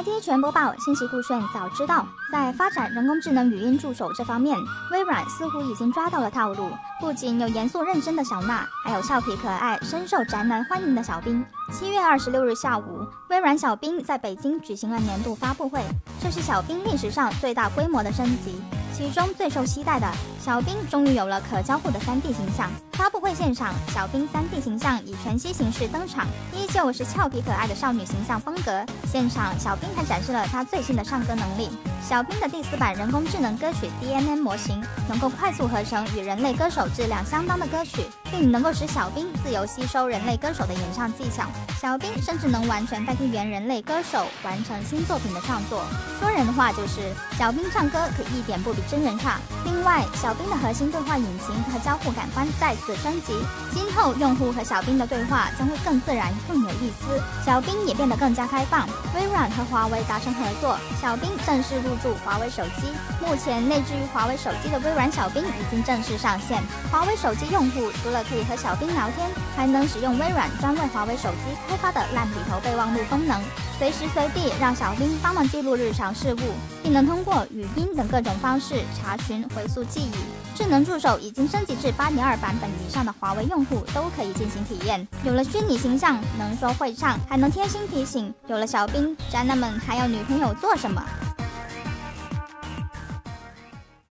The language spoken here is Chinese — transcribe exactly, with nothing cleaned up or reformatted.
T 全播报，信息酷炫早知道。在发展人工智能语音助手这方面，微软似乎已经抓到了套路。不仅有严肃认真的小娜，还有俏皮可爱、深受宅男欢迎的小冰。七月二十六日下午，微软小冰在北京举行了年度发布会，这是小冰历史上最大规模的升级。其中最受期待的，小冰终于有了可交互的 三 D 形象。发布会现场，小冰 三 D 形象以全息形式登场，依旧是俏皮可爱的少女形象风格。现场，小冰还展示了她最新的唱歌能力。小冰的第四版人工智能歌曲 D N N 模型能够快速合成与人类歌手质量相当的歌曲，并能够使小冰自由吸收人类歌手的演唱技巧。小冰甚至能完全代替原人类歌手完成新作品的创作。说人话就是，小冰唱歌可一点不比真人差。另外，小冰的核心对话引擎和交互感官再次升级，今后用户和小冰的对话将会更自然、更有意思。小冰也变得更加开放，微软和华为达成合作，小冰正式入驻华为手机。目前内置于华为手机的微软小冰已经正式上线。华为手机用户除了可以和小冰聊天，还能使用微软专为华为手机开发的烂笔头备忘录功能，随时随地让小冰帮忙记录日常事务，并能通过语音等各种方式查询、回溯记忆。智能助手已经升级至 八点二 版本以上的华为用户都可以进行体验。有了虚拟形象，能说会唱，还能贴心提醒。有了小冰，宅男们还要女朋友做什么？